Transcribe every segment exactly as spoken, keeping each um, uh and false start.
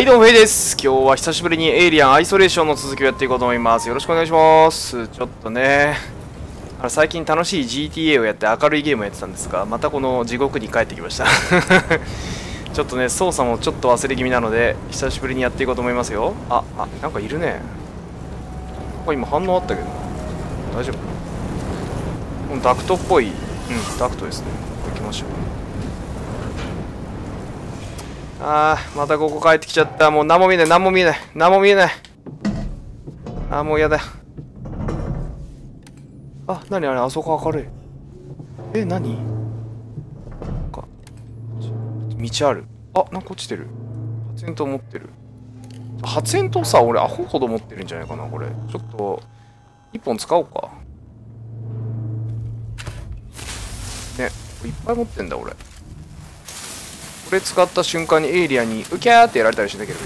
はいどうもフェイです。今日は久しぶりにエイリアンアイソレーションの続きをやっていこうと思います。よろしくお願いします。ちょっとね、あの最近楽しい ジーティーエー をやって明るいゲームをやってたんですが、またこの地獄に帰ってきましたちょっとね、操作もちょっと忘れ気味なので久しぶりにやっていこうと思いますよ。あ、あ、なんかいるね。なんか今反応あったけど大丈夫？このダクトっぽい、うん、ダクトですね。行きましょう。あー、またここ帰ってきちゃった。もう何も見えない、何も見えない、何も見えない。あー、もうやだ。あ、なにあれ、あそこ明るい。え、なに？なんか道ある。あ、なんか落ちてる。発煙筒持ってる。発煙筒さ、俺アホほど持ってるんじゃないかな、これ。ちょっと一本使おうかね。いっぱい持ってんだ俺。これ使った瞬間にエイリアンにウキャーってやられたりしてたけど、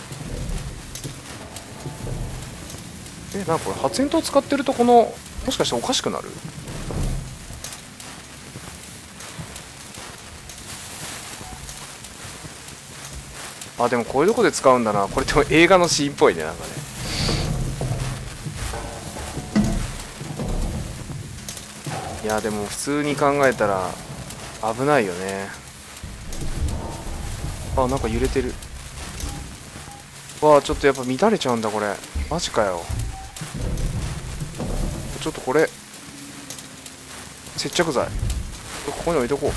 え、なんかこれ発煙筒使ってるとこのもしかしておかしくなる？あ、でもこういうとこで使うんだな。これでも映画のシーンっぽいね、なんかね。いやでも普通に考えたら危ないよね。あ、なんか揺れてる。わあ、ちょっとやっぱ乱れちゃうんだこれ。マジかよ。ちょっとこれ接着剤ここに置いとこう。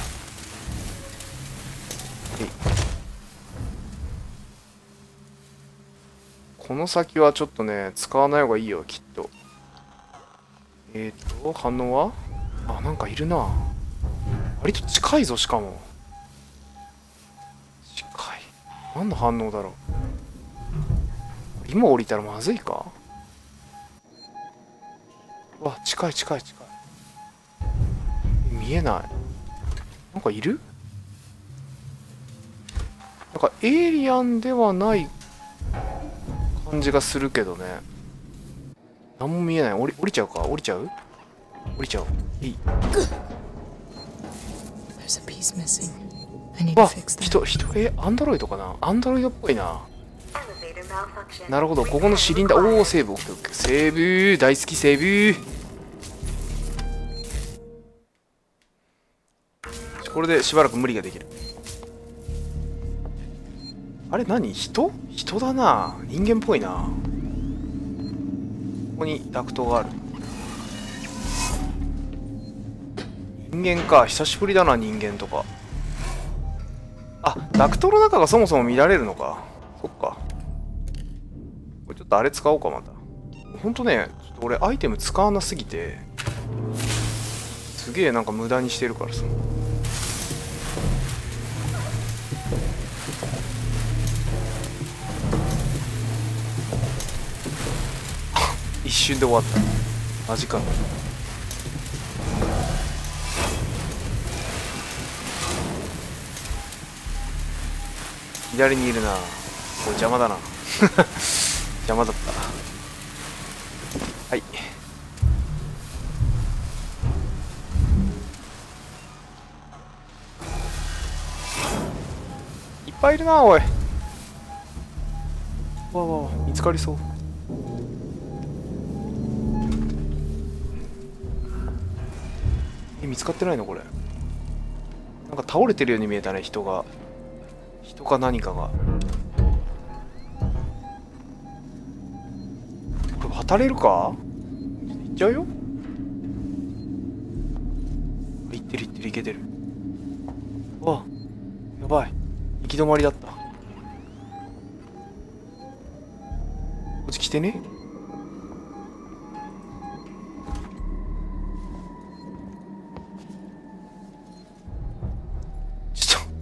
えい。この先はちょっとね使わない方がいいよきっと。えっと反応は、あ、なんかいるな。割と近いぞ。しかも近い。何の反応だろう。今降りたらまずいか。うわ、近い近い近い。見えない。なんかいる？なんかエイリアンではない感じがするけどね。何も見えない。降り、降りちゃうか。降りちゃう降りちゃう。いい。わ、人、人、え、アンドロイドかな。アンドロイドっぽいな。なるほど、ここのシリンダー、おお、セーブ、オッケーオッケー。セーブ、大好きセーブ。これでしばらく無理ができる。あれ何？人？人だな。人間っぽいな。ここにダクトがある。人間か。久しぶりだな、人間とか。あ、ダクトの中がそもそも見られるのか。そっか。これちょっとあれ使おうか、また。ほんとね、ちょっと俺アイテム使わなすぎて、すげえなんか無駄にしてるからさ。一瞬で終わった。マジか。左にいるな。これ邪魔だな邪魔だった。はい。いっぱいいるな、おい。わわわ、見つかりそう。え、見つかってないのこれ。なんか倒れてるように見えたね、人が。人か何かが。これ渡れるか？行っちゃうよ。行ってる行ってる、行けてる。うわ、やばい。行き止まりだった。こっち来てね。ちょっと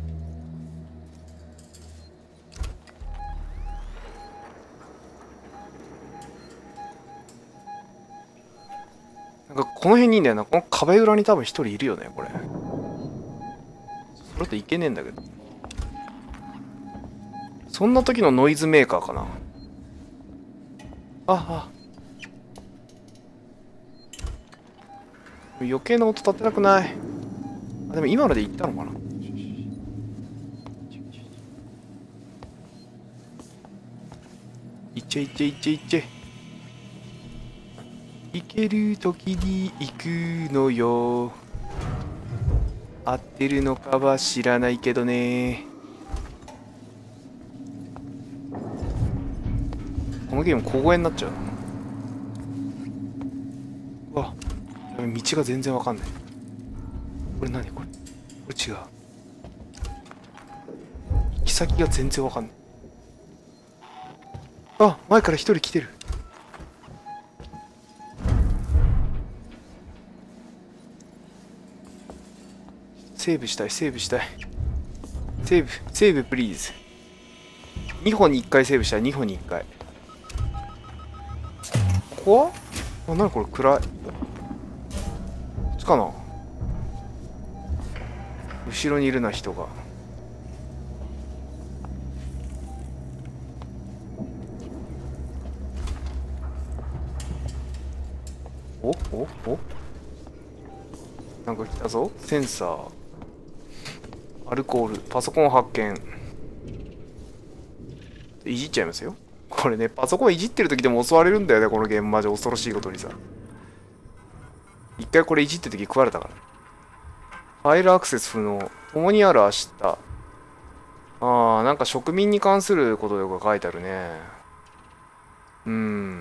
なんかこの辺にいんだよな。この壁裏に多分一人いるよねこれ。それといけねえんだけど。そんな時のノイズメーカーかな。ああ、余計な音立てたくない。あ、でも今ので言ったのかな。 いっちゃいっちゃいっちゃいっちゃい。行ける時に行くのよ。合ってるのかは知らないけどね。このゲーム小声になっちゃうな。うわ、道が全然わかんない。これ何これ。これ違う。行き先が全然わかんない。あ、前から一人来てる。セーブしたい、セーブしたい。セーブ、セーブプリーズ。にほんにいっかいセーブしたい、にほんにいっかい。ここはあ、なにこれ暗い。こっちかな。後ろにいるな、人が。おおおなんか来たぞ。センサー。アルコール。パソコン発見。いじっちゃいますよ。これね、パソコンいじってる時でも襲われるんだよね、このゲーム。マジ恐ろしいことにさ。一回これいじってる時食われたから。ファイルアクセス不能。共にある明日。ああ、なんか植民に関することとか書いてあるね。うーん。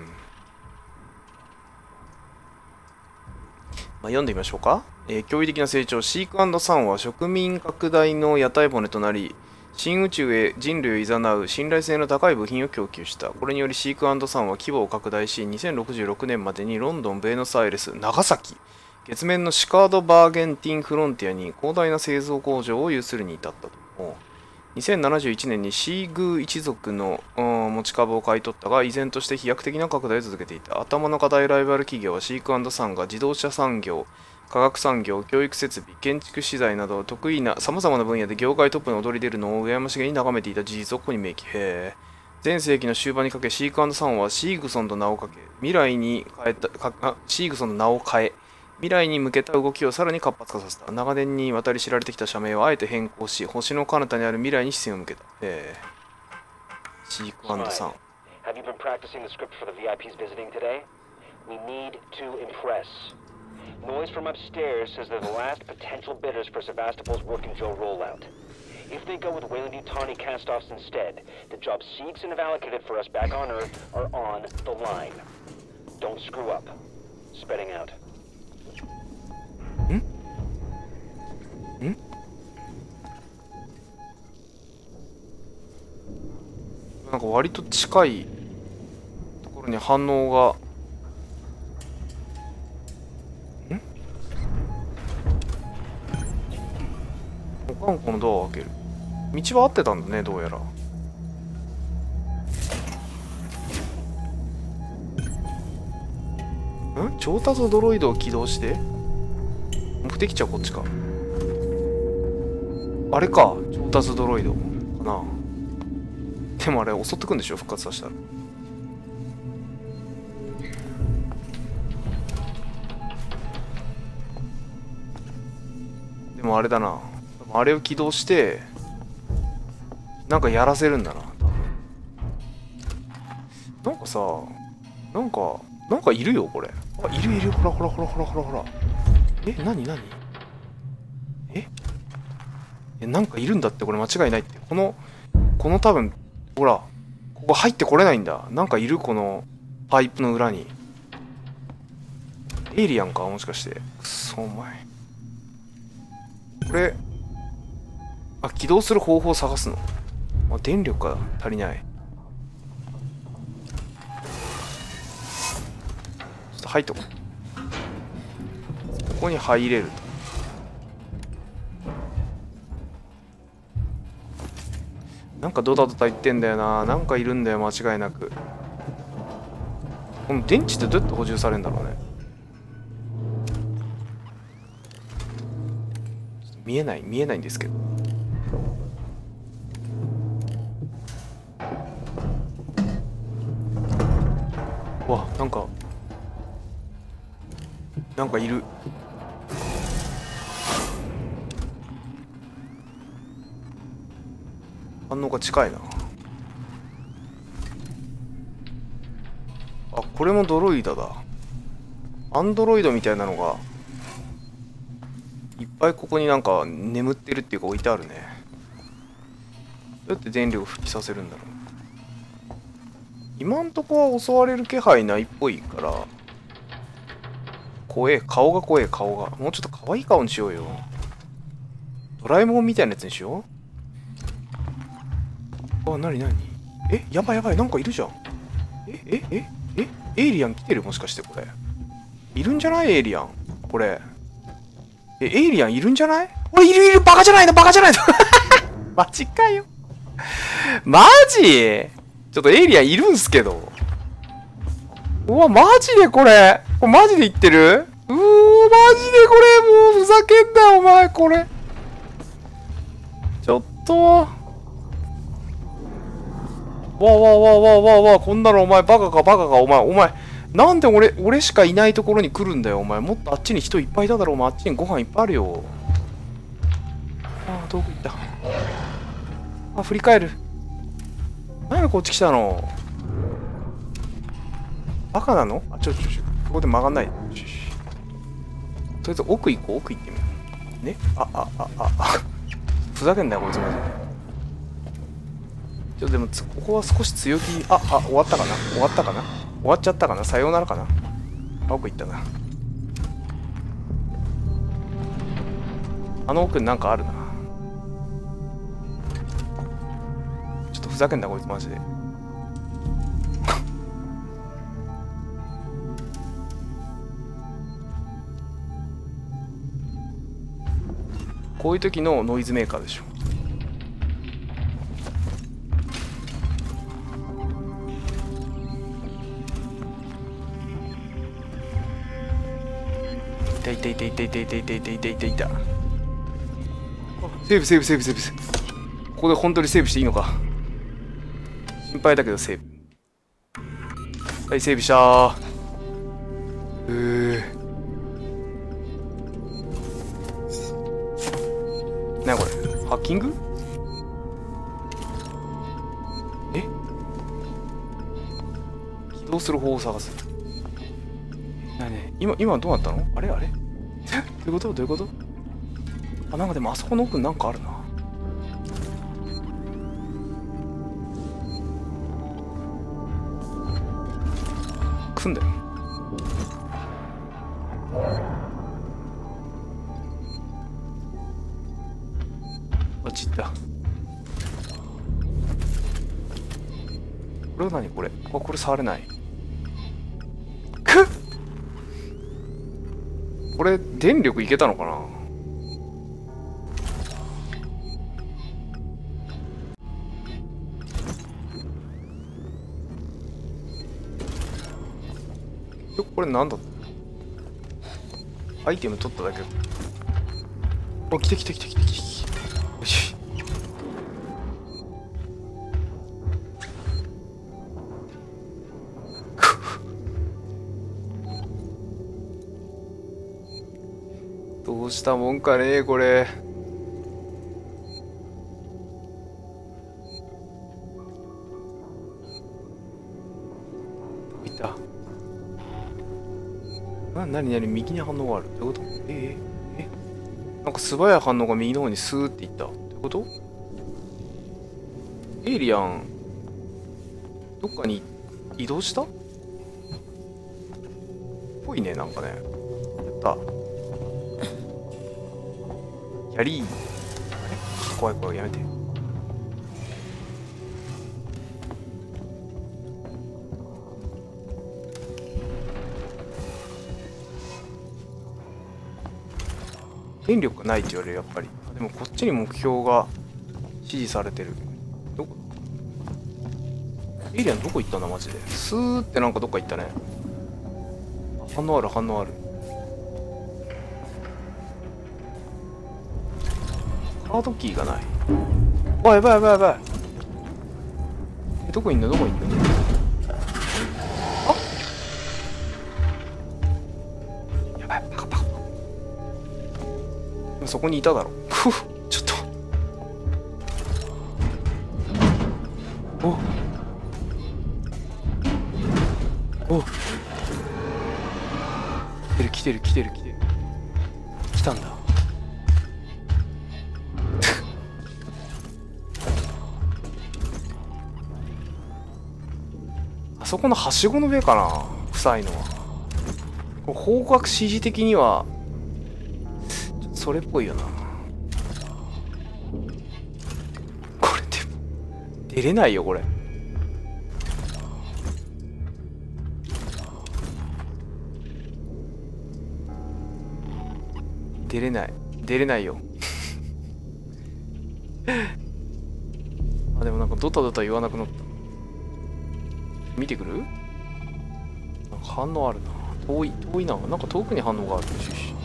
まあ、読んでみましょうか。えー、驚異的な成長。シーク&サンは植民拡大の屋台骨となり、新宇宙へ人類を誘う信頼性の高い部品を供給した。これによりシーク&サンは規模を拡大し、にせんろくじゅうろくねんまでにロンドン、ブエノスアイレス、長崎、月面のシカード・バーゲンティン・フロンティアに広大な製造工場を有するに至ったと。にせんななじゅういちねんにシーグー一族の持ち株を買い取ったが、依然として飛躍的な拡大を続けていた。頭の課題ライバル企業はシーク&サンが自動車産業、化学産業、教育設備、建築資材など得意な様々な分野で業界トップに躍り出るのを羨ましげに眺めていた事実をここに明記。へー。前世紀の終盤にかけ、シーク&サンはシーグソンと名をかけ、未来に変えた、かシーグソンの名を変え、未来に向けた動きをさらに活発化させた。長年にわたり知られてきた社名をあえて変更し、星の彼方にある未来に視線を向けた。へー。シーク&サン。 Have you been practicing the script for the V I Ps visiting today? We need to impress. Noise from upstairs says they're the last potential bidders for Sevastopol's Working Joe rollout. If they go with Weyland-Yutani castoffs instead, the jobs Seegson have allocated for us back on Earth are on the line. Don't screw up. Spreading out. んんなんか割と近いところに反応が。ん保管庫のドアを開ける。道は合ってたんだね、どうやら。ん調達ドロイドを起動して目的地はこっちか。あれか、調達ドロイドかな。でもあれ襲ってくんでしょ、復活させたら。でもあれだな、あれを起動してなんかやらせるんだな。なんかさ、なんかなんかいるよこれ。あ、いるいる、ほらほらほらほらほらほら。え、なになにええ、なんかいるんだって、これ間違いないって。このこの多分ほら、ここ入ってこれないんだ。なんかいる、このパイプの裏に。エイリアンかもしかして。くそお前。これあ、起動する方法を探すの。あ、電力が足りない。ちょっと入っとこう。ここに入れると。なんかドタドタ言ってんだよな。なんかいるんだよ、間違いなく。この電池ってどうやって補充されるんだろうね。見えない見えないんですけど。うわ、なんかなんかいる。反応が近いな。 これもドロイドだ。アンドロイドみたいなのがいっぱいここになんか眠ってるっていうか置いてあるね。どうやって電力復帰させるんだろう。今んとこは襲われる気配ないっぽいから。怖え、顔が怖え、顔が。もうちょっと可愛い顔にしようよ。ドラえもんみたいなやつにしよう。あ、なになに。え、やばいやばい、なんかいるじゃん。え、え、え、え、エイリアン来てるもしかしてこれ。いるんじゃないエイリアン。これ。え、エイリアンいるんじゃない？おい、いるいる、バカじゃないの、バカじゃないの。マジかよ。マジ？ちょっとエイリアンいるんすけど。うわ、マジでこれ。これマジで言ってる？うー、マジでこれ、もうふざけんなよ、お前、これ。ちょっと。わわわわわわ、こんなのお前、バカか、バカか、お前、お前。なんで俺、俺しかいないところに来るんだよ、お前。もっとあっちに人いっぱいいただろ、お前。あっちにご飯いっぱいあるよ。ああ、どこ行った。あ、振り返る。なんでこっち来たの？バカなの？あ、ちょちょちょ、ここで曲がんない。とりあえず奥行こう、奥行ってみよう。ね？あ、あ、あ、あ、あ。ふざけんなよ、こいつマジで。ちょっとでも、ここは少し強気。あ、あ、終わったかな？終わったかな？終わっちゃったかな？さようならかな？あ、奥行ったな。あの奥になんかあるな。ちょっとふざけんなこいつマジで。こういう時のノイズメーカーでしょ。いたいたいたいたいたいたいたいたいたいたいた。セーブセーブセーブセーブセーブ。ここで本当にセーブしていいのか心配だけどセーブ。はい、セーブしたー。うー。なにこれ、ハッキング？え？起動する方法を探す。なにね、今、今どうなったの？あれあれどういうこと？どういうこと？あ、なんかでもあそこの奥になんかあるな。くんだよ。あっち行った。これは何これ？あ、これ触れない。くっ！これ電力いけたのかな？これなんだ？アイテム取っただけ。あ、来て来て来て来て来て。よし。どうしたもんかねこれ。いた。な、なになに、右に反応がある。どういうこと？えー、えなんか素早い反応が右の方にスーっていった。どういうこと？エイリアン、どっかに移動した？ぽいね、なんかね。やった。やりー。あれ？怖い怖い、やめて。電力がないって言われる、やっぱり。でもこっちに目標が指示されてる。どこ？エイリアンどこ行ったんだマジで。スーってなんかどっか行ったね。反応ある反応ある。カードキーがない。あ、やばいやばいやばい。え、どこいんのどこいんの？あ、やばい、パカパカ。そこにいただろ。ふふ、ちょっと。お、 お、来てる来てる来てる来てる。来たんだ。あそこのはしごの上かな、臭いのは。これ方角指示的にはちょっとそれっぽいよな。これでも出れないよこれ。出れない出れないよ。あ、でもなんかドタドタ言わなくなった。見てくる？なんか反応あるな。遠い遠いな。なんか遠くに反応がある。よしよし。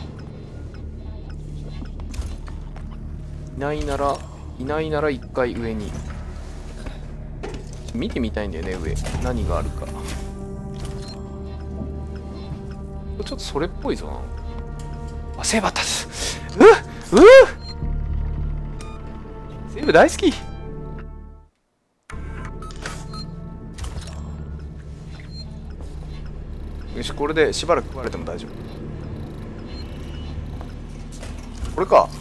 いないならいないなら一回上に見てみたいんだよね。上何があるか。ちょっとそれっぽいぞな。あ、セーブあったっす。うっうっセーブ大好き。よし、これでしばらく食われても大丈夫。これか。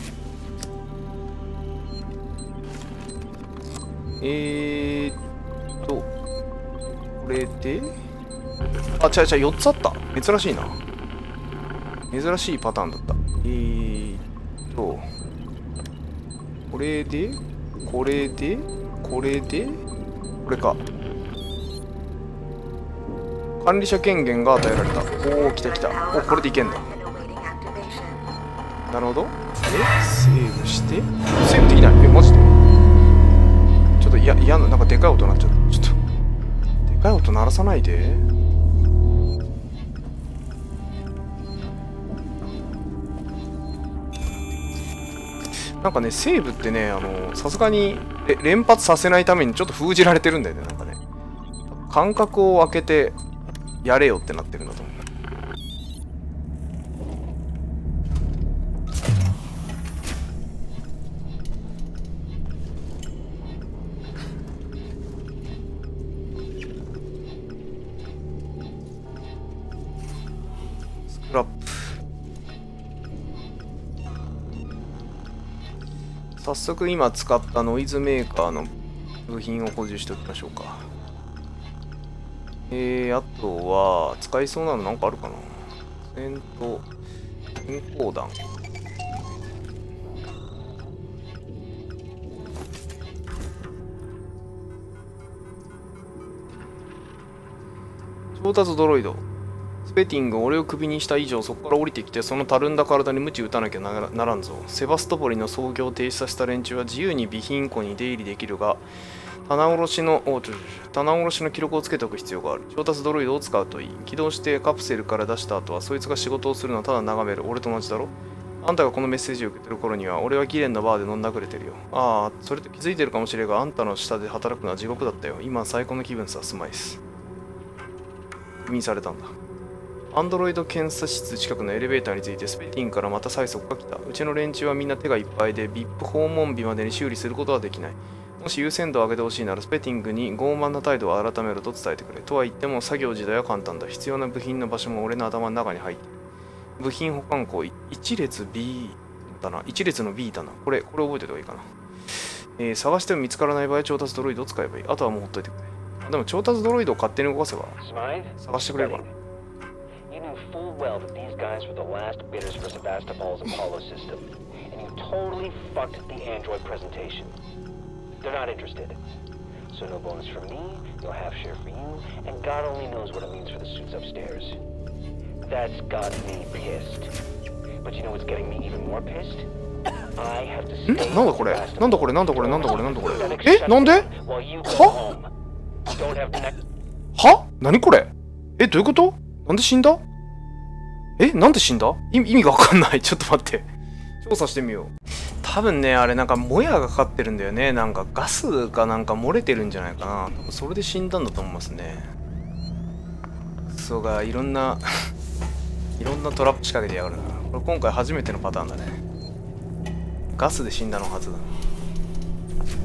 えーっとこれで、あ、違う違う、よっつあった。珍しいな。珍しいパターンだった。えーっとこれでこれでこれでこれか。管理者権限が与えられた。おお、来た来た。お、これでいけんだ。なるほど。でセーブして、セーブできない。え、マジでちょっと嫌な、なんかでかい音鳴っちゃった。ちょっとでかい音鳴らさないで。なんかね、セーブってね、あのさすがに連発させないためにちょっと封じられてるんだよね。なんかね、間隔を空けてやれよってなってるんだと思う。スクラップ。早速今使ったノイズメーカーの部品を補充しておきましょうか。えー、あとは使いそうなのなんかあるかな。戦闘健康弾。調達ドロイド。スペティング、俺をクビにした以上そこから降りてきてそのたるんだ体に鞭打たなきゃならんぞ。セバストポリの操業を停止させた連中は自由に備品庫に出入りできるが、棚卸しの棚卸しの記録をつけておく必要がある。調達ドロイドを使うといい。起動してカプセルから出した後はそいつが仕事をするのはただ眺める。俺と同じだろ。あんたがこのメッセージを受けてる頃には俺はギレンのバーで飲んだくれてるよ。ああ、それと気づいてるかもしれんが、あんたの下で働くのは地獄だったよ。今最高の気分さ。スマイス。クビにされたんだ。アンドロイド検査室近くのエレベーターについてスペティンからまた催促が来た。うちの連中はみんな手がいっぱいで ブイアイピー 訪問日までに修理することはできない。もし優先度を上げてほしいならスペティングに傲慢な態度を改めろと伝えてくれ。とは言っても作業自体は簡単だ。必要な部品の場所も俺の頭の中に入っている。部品保管庫いち列 B だな。いち列の B だな。これ、これ覚えておいた方がいいかな。えー、探しても見つからない場合調達ドロイドを使えばいい。あとはもうほっといてくれ。でも調達ドロイドを勝手に動かせば探してくれるかな。 Full well that these guys were the last bidders for Sevastopol's Apollo system, and you totally fucked the android presentation. They're not interested. So no bonus for me, no half share for you, and God only knows what it means for the suits upstairs. That's got me pissed. But you know what's getting me even more pissed? I have to stay. なんだこれなんだこれなんだこれなんだこれなんだこれえなんではは何これえどういうことなんで死んだえなんで死んだ意味がわかんない。ちょっと待って。調査してみよう。多分ね、あれなんかもやがかかってるんだよね。なんかガスかなんか漏れてるんじゃないかな。多分それで死んだんだと思いますね。クソがいろんな、いろんなトラップ仕掛けてやがるな。これ今回初めてのパターンだね。ガスで死んだのはずだ。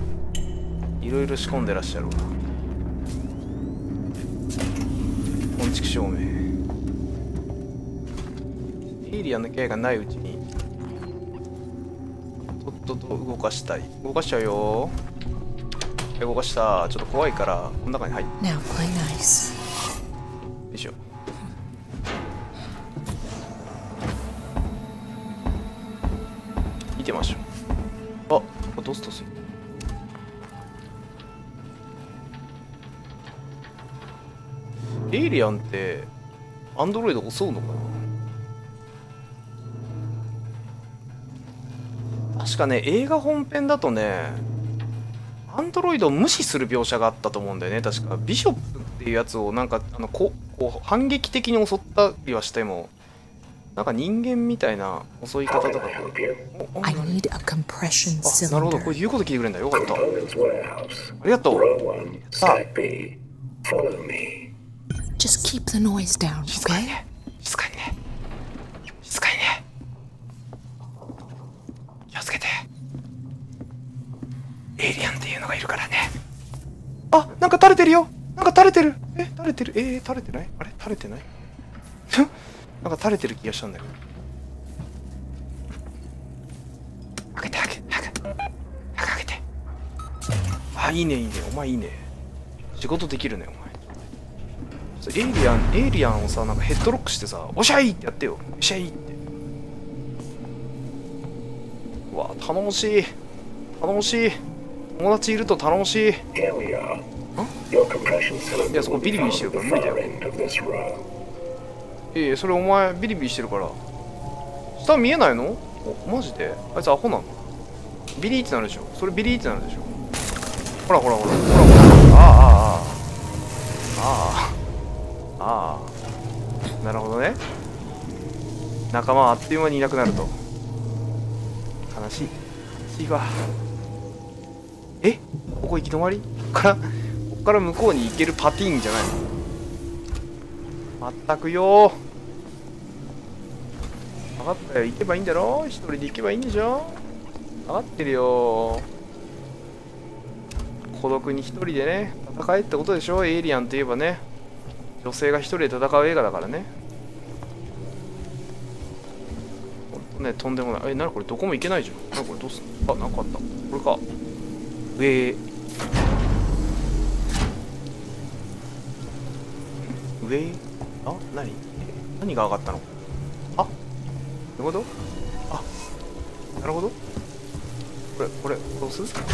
いろいろ仕込んでらっしゃるわ。昆畜生め。エイリアンの気配がないうちにとっとと動かしたい。動かしちゃうよ。動かした。ちょっと怖いからこの中に入って。 Now play nice. よいしょ。見てましょう。あ、ドストス。エイリアンってアンドロイド襲うのかな。確かね、映画本編だとね、アンドロイドを無視する描写があったと思うんだよね。確かビショップっていうやつをなんかあのここう反撃的に襲ったりはしても、なんか人間みたいな襲い方とか。おお I need a compression あ、なるほど、こ cylinder. れ言うこと聞いてくれるんだ。よかった。ありがとう。さあ、 Just keep the noise down, 静かに okay? ね。静かにね。静かにね。気をつけて。エイリアンっていうのがいるからね。あ、なんか垂れてるよ。なんか垂れてる。え、垂れてる。えー、垂れてない？あれ垂れてないなんか垂れてる気がしたんだけど。開けて開けて開けて開けて。あ、いいねいいね。お前いいね。仕事できるねお前。エイリアン、エイリアンをさ、なんかヘッドロックしてさ、おしゃいってやってよ。おしゃいって。うわ、頼もしい。頼もしい。友達いると頼もしい。ん？いや、そこビリビリしてるから無理だよ。ええ、それお前ビリビリしてるから。下見えないの？お、マジで？あいつアホなの？ビリーってなるでしょ。それビリーってなるでしょ。ほらほらほらほらほら。ああああああ。ああ、なるほどね。仲間はあっという間にいなくなると。悲しい。悲しいわ。え？ここ行き止まり？ここから、ここから向こうに行けるパティーンじゃないの？まったくよー。分かったよ。行けばいいんだろ？一人で行けばいいんでしょ？分かってるよー。孤独に一人でね、戦えってことでしょ？エイリアンといえばね。女性が一人で戦う映画だからね。ほんとね、とんでもない。え、なにこれどこも行けないじゃん。なにこれどうすんの？あ、なんかあった。これか。上。上？あ、なに？何が上がったの？あ、なるほど。あ、なるほど。これ、これ、どうする？上。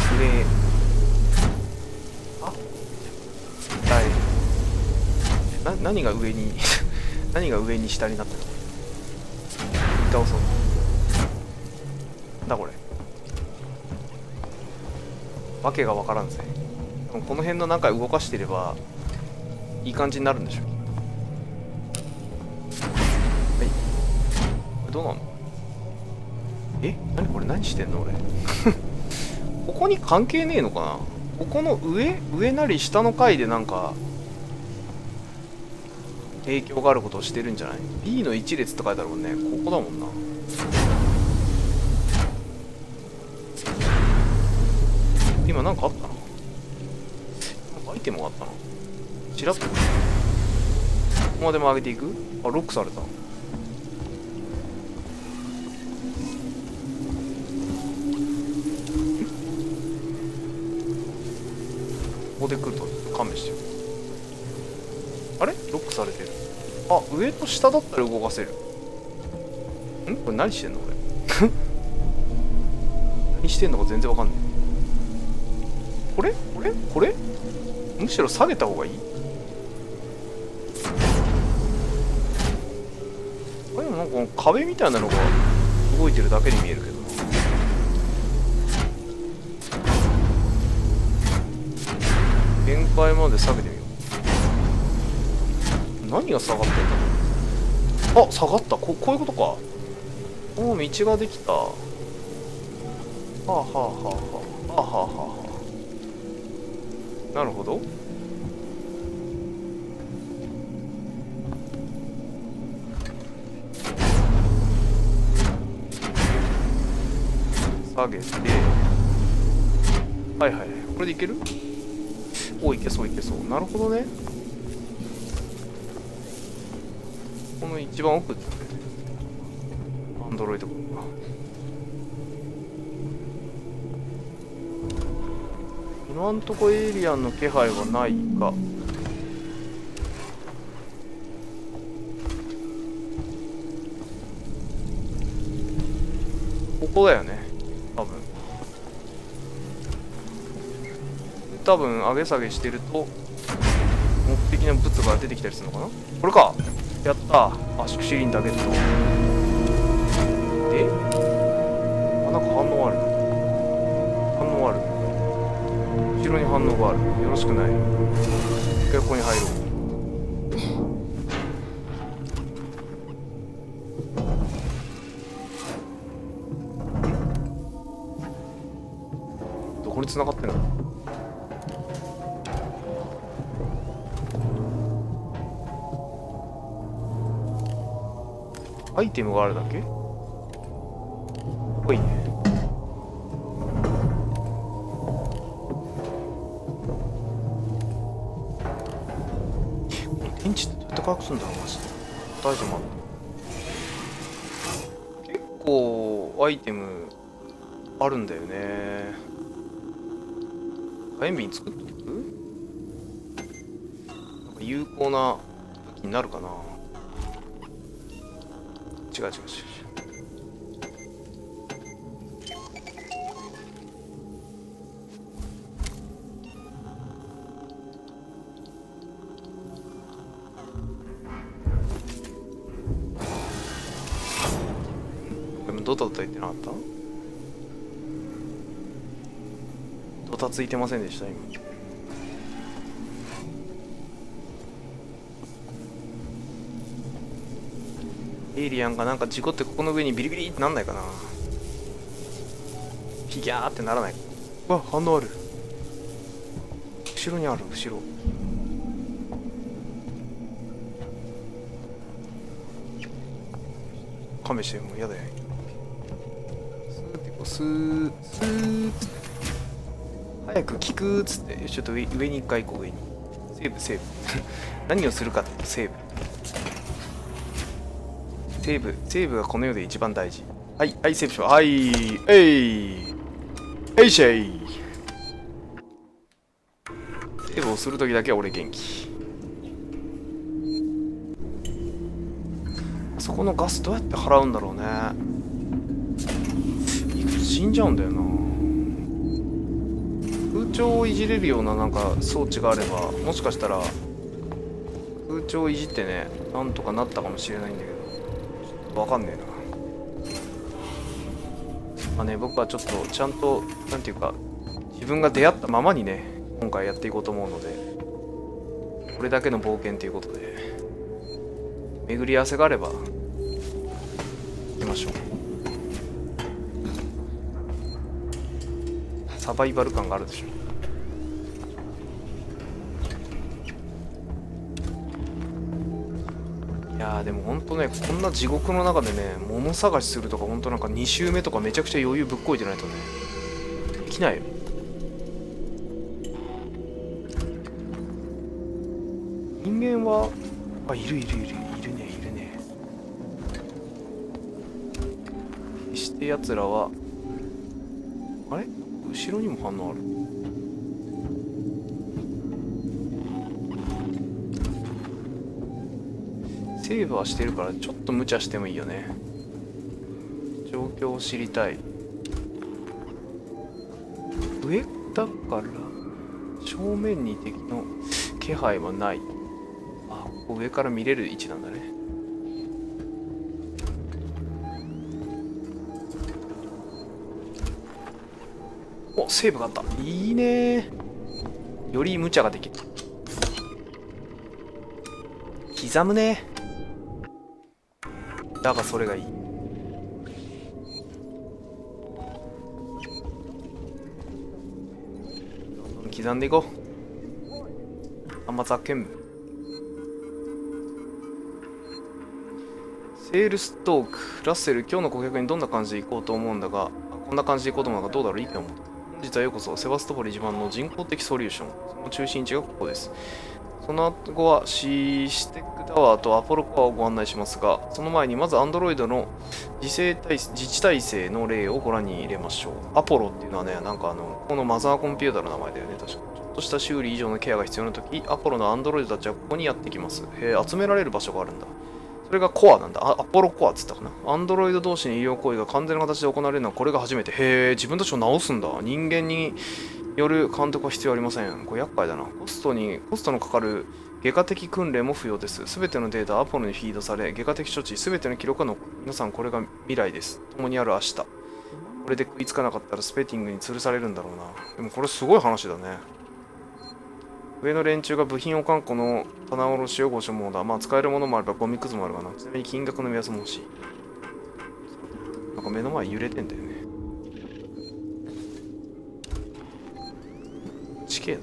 あ、はい。な、何が上に何が上に下になったの？倒そう。なんだこれ。わけがわからんぜ。この辺の中動かしてればいい感じになるんでしょう。はい。これどうなんの？え？何これ何してんの俺ここに関係ねえのかな？ここの上？上なり下の階でなんか影響があることをしてるんじゃない？ B の一列って書いてあるもんね。ここだもんな。今なんかあったな。なんかアイテムがあったな。ちらっとここまでも上げていく？あ、ロックされた。ここで来ると勘弁してよ。あれ？ロックされてる。あ、上と下だったら動かせる。ん？これ何してんの俺何してんのか全然わかんない。これ？これ？これ？むしろ下げた方がいい？あれでもなんかこの壁みたいなのが動いてるだけに見えるけどな。限界まで下げてみよう。何が下がってんだろう。あ、下がった。こ、こういうことか。おー、道ができた。はあはあはあはあ。はあはあはあはあ。なるほど。下げて。はいはい。これでいける？お、いけそういけそう。なるほどね。 この一番奥だね。アンドロイドか。今んとこエイリアンの気配はないか。ここだよね、多分。多分上げ下げしてると目的の物が出てきたりするのかな。これか。やったー。圧縮シリンダーゲットで、あ、なんか反応ある。反応ある。後ろに反応がある。よろしくない。一回ここに入ろう。どこに繋がってんの。アイテムがあるだけ。こいいね。電池ってどうやって回復するんだろうマジで。大丈夫。結構アイテムあるんだよね。火炎瓶作っとく？なんか有効な武器になるかな。違う違う違う違う。でもドタドタ言ってなかった？ドタついてませんでした今。エイリアンがなんか事故ってここの上にビリビリってなんないかな。ヒギャーってならない。うわ、反応ある。後ろにある。後ろ勘弁してよ、もうやだよ。スーってこうスースーっつって早く聞くっつって。ちょっと上上に一回行こう。上にセーブセーブ何をするかってセーブセーブ、セーブがこの世で一番大事。はい、はい、セーブしよう。はい、えい、えいしゃい。セーブをするときだけは俺元気。あそこのガスどうやって払うんだろうね。いくつ死んじゃうんだよな。空調をいじれるようななんか装置があれば、もしかしたら空調をいじってね、なんとかなったかもしれないんだけど。わかんねえな。まあね、僕はちょっとちゃんとなんていうか自分が出会ったままにね今回やっていこうと思うので、これだけの冒険ということで巡り合わせがあれば行きましょう。サバイバル感があるでしょ。いやーでもほんとね、こんな地獄の中でね物探しするとかほんとなんかに周目とかめちゃくちゃ余裕ぶっこいてないとねできないよ。人間はあ、いるいるいるいるねいるね。決してやつらはあれ後ろにも反応ある。セーブはしてるからちょっと無茶してもいいよね。状況を知りたい。上だから正面に敵の気配はない。あ、ここ上から見れる位置なんだね。お、セーブがあった。いいね。より無茶ができる。刻むね。だがそれがいい。刻んでいこう。あんまざけん。セールストーク。ラッセル、今日の顧客にどんな感じで行こうと思うんだが、こんな感じで行こうと思うのがどうだろう。いいかも。本日はようこそセバストポリ自慢の人工的ソリューション。その中心地がここです。 その後はシーステックタワーとアポロコアをご案内しますが、その前にまず Android の自制体自治体制の例をご覧に入れましょう。アポロっていうのはね、なんかあの、このマザーコンピューターの名前だよね、確か。ちょっとした修理以上のケアが必要なとき、アポロの Android たちはここにやってきます。へえ、集められる場所があるんだ。それがコアなんだ。あ、アポロコアっつったかな。Android 同士の医療行為が完全な形で行われるのはこれが初めて。へえ、自分たちを治すんだ。人間による監督は必要ありません。これ厄介だな。コストに、コストのかかる外科的訓練も不要です。すべてのデータはアポロにフィードされ、外科的処置、すべての記録が残る。皆さん、これが未来です。共にある明日。これで食いつかなかったらスペティングに吊るされるんだろうな。でもこれすごい話だね。上の連中が部品をかんこの棚卸しをご所望だ。まあ使えるものもあればゴミくずもあるがな。ちなみに金額の目安も欲しい。なんか目の前揺れてんだよね。地形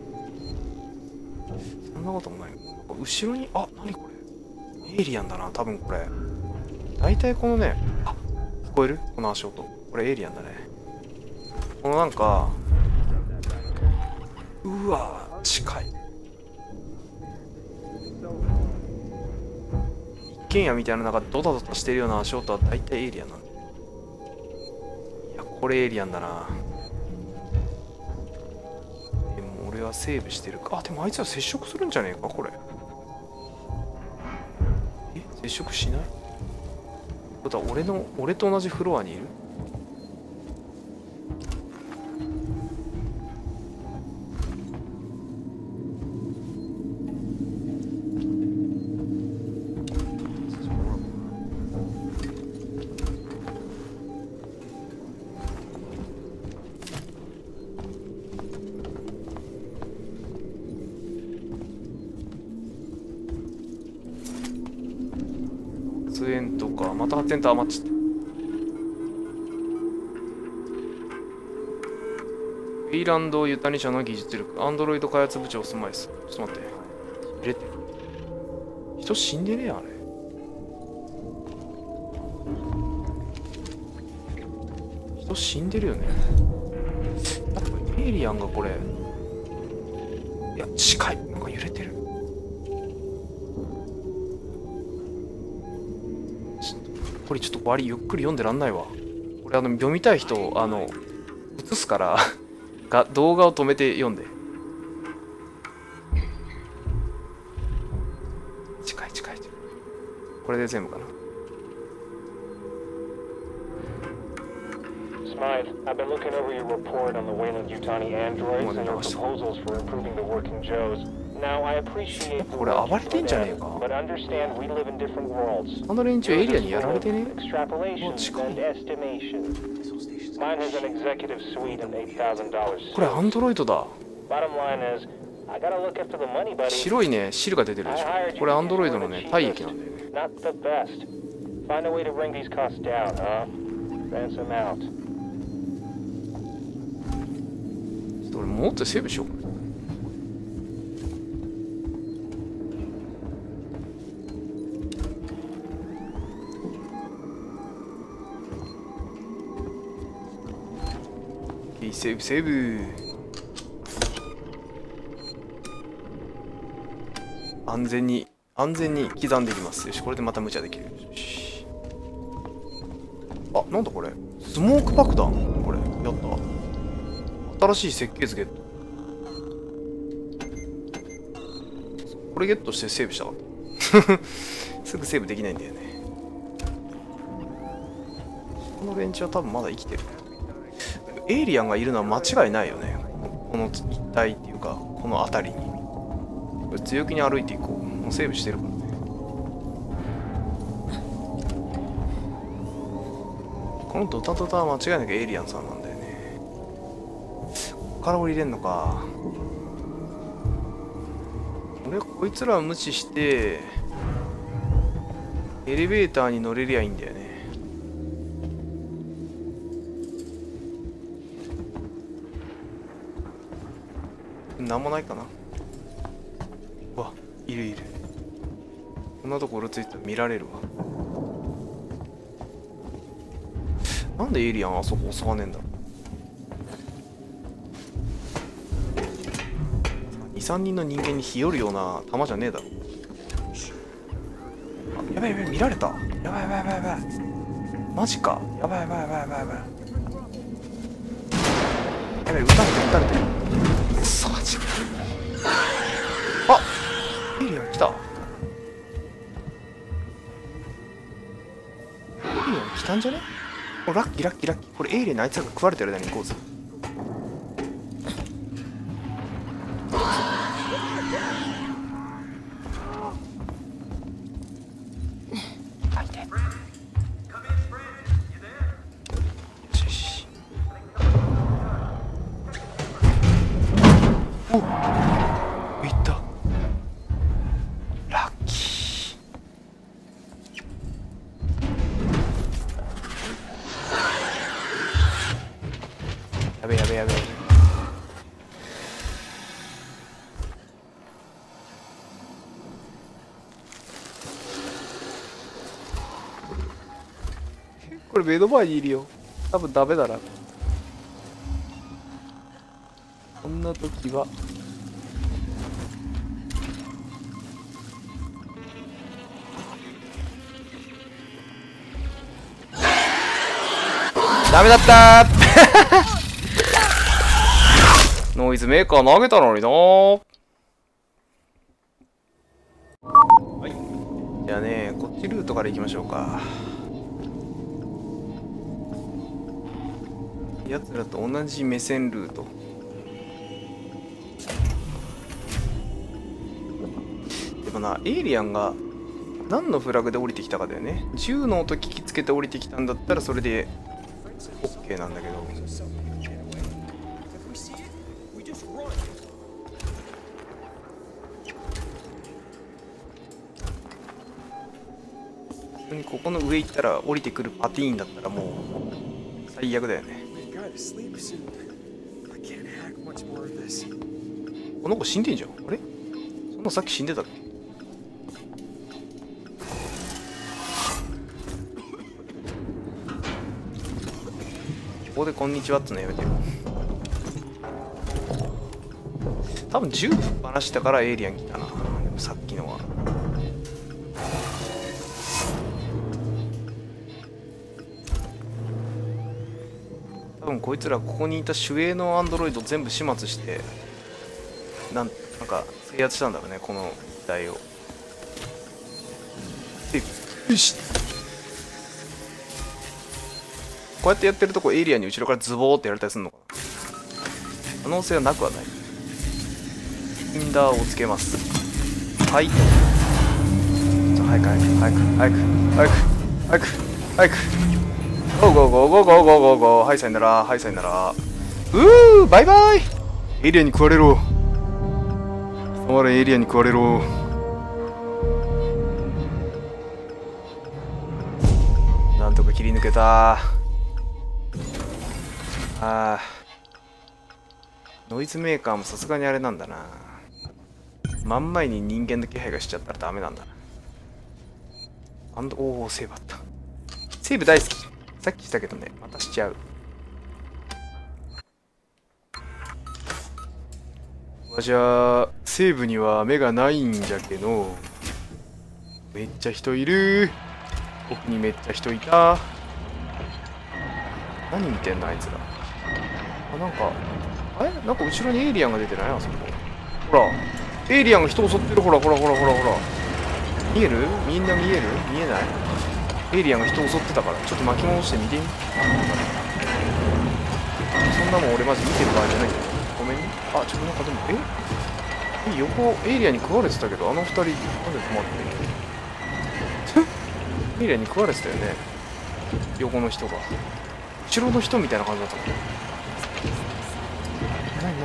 そんなこともない。後ろに、あ、なにこれ。エイリアンだな、多分これ。大体このね、あ、聞こえるこの足音。これエイリアンだね。このなんか、うわぁ、近い。一軒家みたいな中でドタドタしてるような足音は大体エイリアンなんだ。いや、これエイリアンだな。俺はセーブしてるか。あ、でもあいつは接触するんじゃねえかこれ。え、接触しない？ことは俺の俺と同じフロアにいる？発煙とか、また発煙と余っちゃった。フィーランド・ユタニ社の技術力、アンドロイド開発部長スマイス。ちょっと待って。入れてる。人死んでねえや、あれ。人死んでるよね。やっぱエイリアンがこれ。いや、近い。なんか揺れてる。これちょっと割りゆっくり読んでらんないわ。これあの読みたい人あの映すからが動画を止めて読んで。近い近い近い。これで全部かな。 Smythe, I've been looking over your report on the Wayland-Yutani androids and your proposals for improving the working Joes. Now, I appreciate the work you've put in, but understand we live in different worlds. あの連中エイリアンにやられてね。 Extrapolations and estimations. Mine has an executive suite and eight thousand dollars. これアンドロイドだ。 Bottom line is, I gotta look after the money, buddy. 白いね汁が出てるでしょ。これアンドロイドのね体液なんだよね。 Not the best. Find a way to bring these costs down, huh? Ransom out. ちょっと俺もっとセーブしようか。セーブセーブ。安全に安全に刻んでいきます。よし、これでまた無茶できる。よし。あ、なんだこれ。スモーク爆弾。これやった。新しい設計図ゲット。これゲットしてセーブしたかったすぐセーブできないんだよね。この連中は多分まだ生きてる。エイリアンがいるのは間違いないよね。この一帯っていうかこの辺りに。これ強気に歩いていこう。もうセーブしてるからね。このドタドタは間違いなくエイリアンさんなんだよね。ここから降りれんのか。俺はこいつらを無視してエレベーターに乗れりゃいいんだよね。なんもないかな。うわ、いるいる。こんなところついてたら見られるわ。なんでエイリアンあそこ襲わねえんだろう。 さんにんの人間に日和るような弾じゃねえだろ。あ、やばいやばい、見られた。やばいやばいやばいやばい。マジか。やばいやばいやばいやばいやばい。やばい、撃たれてる撃たれてる。くそマジか。あ、エイリアン来た。エイリアン来たんじゃね？お、ラッキーラッキーラッキー。これエイリアンにあいつらが食われてる間に行こうぜ。おっ、いった。ラッキー。やべやべやべ。これ目の前にいるよ。多分ダメだな。こんな時はダメだったーノイズメーカー投げたのになー。はい、じゃあね、こっちルートから行きましょうか。やつらと同じ目線ルート。でもな、エイリアンが何のフラグで降りてきたかだよね。銃の音聞きつけて降りてきたんだったらそれで OK なんだけど。普通にここの上行ったら降りてくるパティーンだったらもう最悪だよね。この子死んでんじゃん。あれ、そんなさっき死んでたっけ。ここでこんにちはってのやめてよ。多分銃ぶっ放したからエイリアン来たな。でもさっきのは多分こいつらここにいた守衛のアンドロイド全部始末してなんなんか制圧したんだろうね、この機体を。で、よし、こうやってやってるとこエイリアンに後ろからズボーってやられたりするのかな。可能性はなくはない。インダーをつけます。はい、早く早く早く早く早く早く早くゴーゴーゴーゴーゴーゴーゴーゴー。はい、さよなら、はい、さよなら。うー、バイバイ。エイリアンに食われろ。お前らエイリアンに食われろ。なんとか切り抜けた。ああ、ノイズメーカーもさすがにあれなんだな。真ん前に人間の気配がしちゃったらダメなんだな。アンド、おお、セーブあった。セーブ大好き。さっきしたけどね、またしちゃう。わじゃあセーブには目がないんじゃけど、めっちゃ人いる。奥にめっちゃ人いた。何見てんのあいつら。あ、なんかあれ、なんか後ろにエイリアンが出てない？あそこほら、エイリアンが人襲ってる。ほらほらほらほらほら、見える？みんな見える？見えない？エイリアンが人襲ってたから、ちょっと巻き戻して見てみ。そんなもん俺マジ見てる場合じゃないんだよ。ごめんね。あ、ちょっとなんかでも、ええ、横エイリアンに食われてたけど、あの二人なんで止まってるエイリアンに食われてたよね、横の人が。後ろの人みたいな感じだったもん。何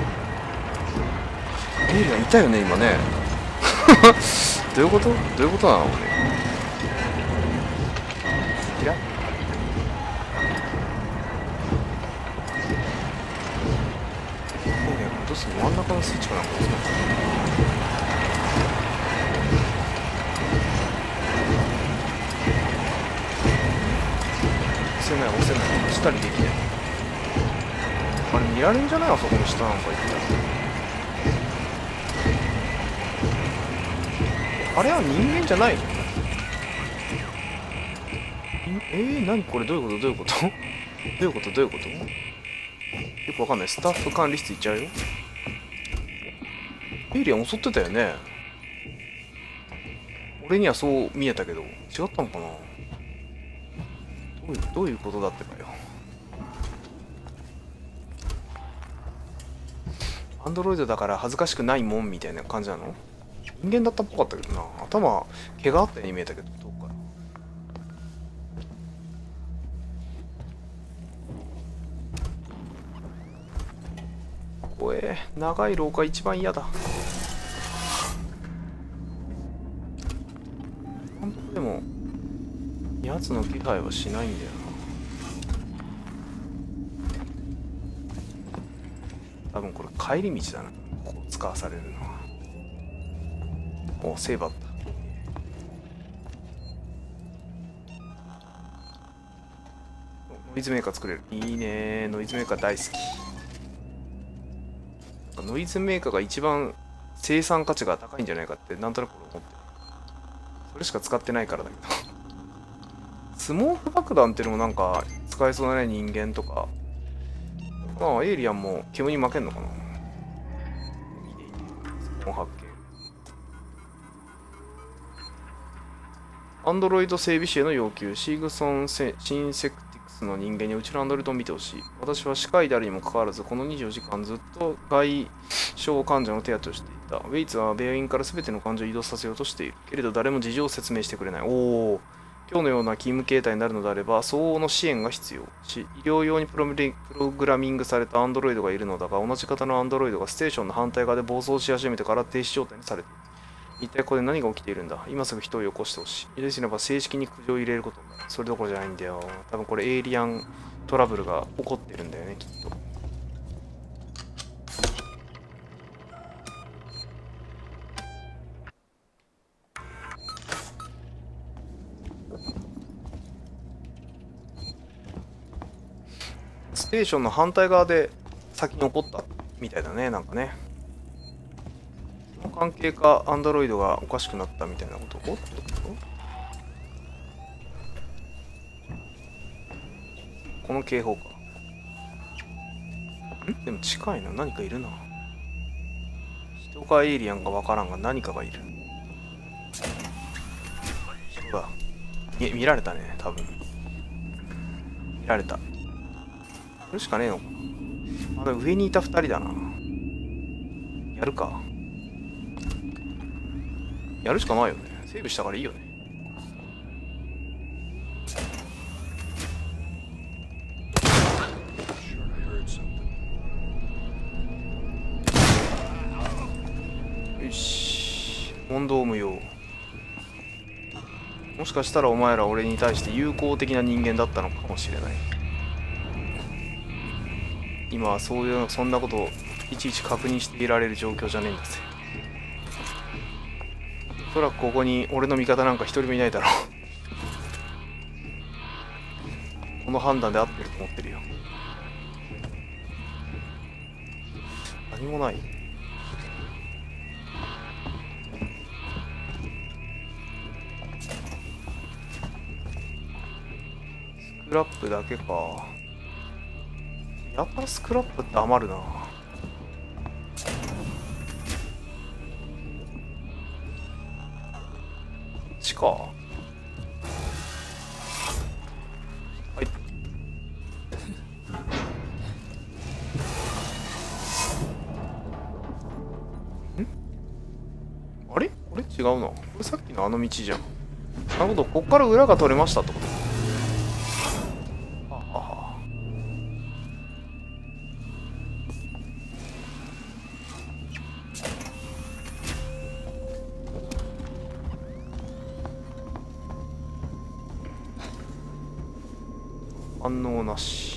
何エイリアンいたよね今ねどういうこと？どういうことなのこれ。キラッ、どうする？真ん中のスイッチかなんか押すのかな。押せない押せない、したりできない。あれ見られんじゃない？あそこの下なんか行ったら。 あれは人間じゃないの？えー、何これ、どういうことどういうことどういうことどういうことよくわかんない。スタッフ管理室行っちゃうよ。エイリアン襲ってたよね。俺にはそう見えたけど、違ったのかな。どういう、どういうことだってかよ。アンドロイドだから恥ずかしくないもんみたいな感じなの？人間だったっぽかったけどな。頭、毛があったように見えたけど、どうかな。怖え、長い廊下一番嫌だ。本当でも、奴の気配はしないんだよな。多分これ帰り道だな。ここ使わされるのは。お、セーブあった。ノイズメーカー作れる。いいね。ノイズメーカー大好き。ノイズメーカーが一番生産価値が高いんじゃないかってなんとなく思ってる。それしか使ってないからだけど。スモーク爆弾っていうのもなんか使えそうだね。人間とか。まあエイリアンも煙に負けんのかな。その発見。アンドロイド整備士への要求。シーグソン・シンセクティクスの人間にうちのアンドロイドを見てほしい。私は歯科医であるにもかかわらず、このにじゅうよじかんずっと外傷患者の手当てをしていた。ウェイツは病院から全ての患者を移動させようとしている。けれど誰も事情を説明してくれない。おお。今日のような勤務形態になるのであれば、相応の支援が必要し、医療用にプログラミングされたアンドロイドがいるのだが、同じ型のアンドロイドがステーションの反対側で暴走し始めてから停止状態にされている。一体ここで何が起きているんだ。今すぐ人をよこしてほしい。でならば正式に苦情を入れることになる。それどころじゃないんだよ。多分これエイリアントラブルが起こってるんだよね、きっと。ステーションの反対側で先に起こったみたいだね、なんかね。その関係か、アンドロイドがおかしくなったみたいなこと。おっとこの警報か。んでも近いな。何かいるな。人かエイリアンかわからんが何かがいる。人だ。いえ、見られたね、多分。見られた。これしかねえのかな。あの上にいた二人だな。やるか。やるしかないよね。セーブしたからいいよね。よし。問答無用。もしかしたらお前ら俺に対して友好的な人間だったのかもしれない。今はそういうそんなことをいちいち確認していられる状況じゃねえんだぜ。おそらくここに俺の味方なんか一人もいないだろう。この判断で合ってると思ってるよ。何もない。スクラップだけか。やっぱスクラップって余るな。地下。はい。ん？あれ？これ違うな。これさっきのあの道じゃん。なるほど、こっから裏が取れましたってこと。ははは。反応なし。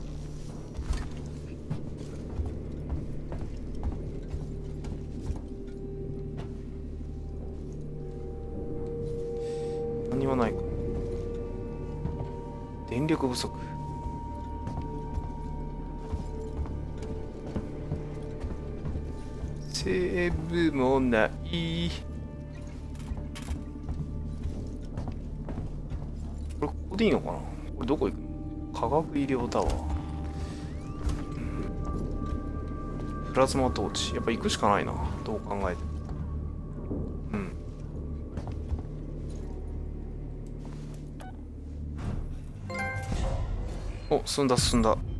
何もないか。電力不足。セーブもない。 こでいいのかな。これどこ行くの？化学医療タワー、うん、プラズマトーチ。やっぱ行くしかないな、どう考えても。うん。お、進んだ進んだ。